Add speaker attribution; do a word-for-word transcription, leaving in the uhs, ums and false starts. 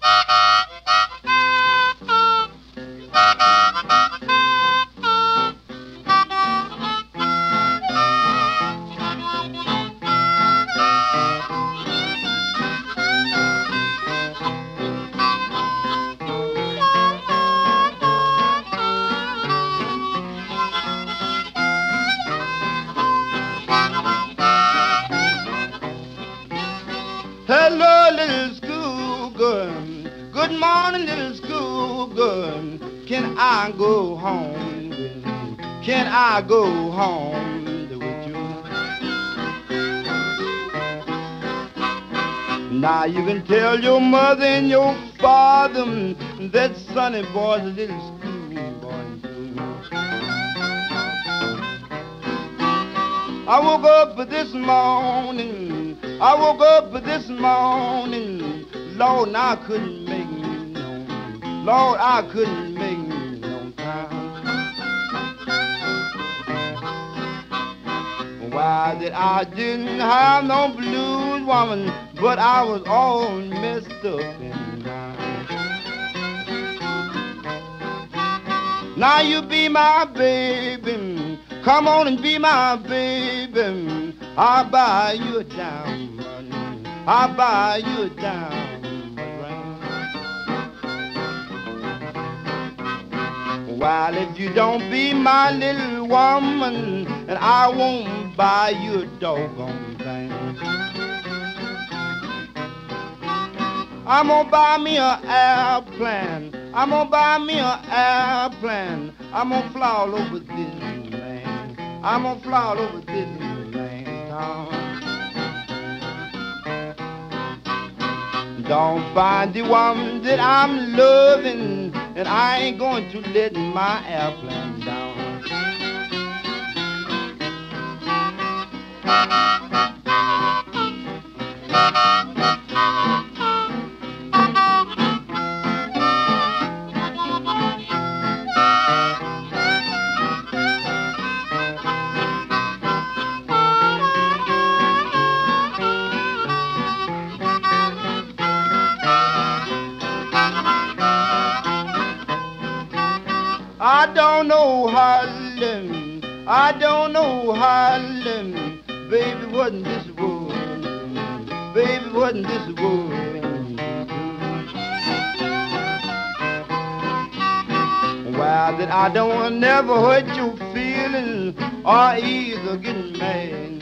Speaker 1: Hello, little schoolgirl. Good morning, little schoolgirl. Can I go home? Can I go home with you? Now you can tell your mother and your father that Sonny boy's a little schoolboy too. I woke up this morning, I woke up this morning, Lord, and I couldn't make me no, Lord, I couldn't make me no time. Why that I didn't have no blues, woman, but I was all messed up in mind. Now you be my baby, come on and be my baby. I'll buy you a diamond, I'll buy you a diamond ring. While if you don't be my little woman, and I won't buy you a doggone thing. I'm gonna buy me an airplane, I'm gonna buy me an airplane. I'm gonna fly all over Disneyland, I'm gonna fly all over Disneyland town. Don't find the one that I'm loving, and I ain't going to let my airplane down. I don't know Harlem, I don't know Harlem, baby, wasn't this world, baby, wasn't this world. Well, that I don't never hurt your feelings or either get mad.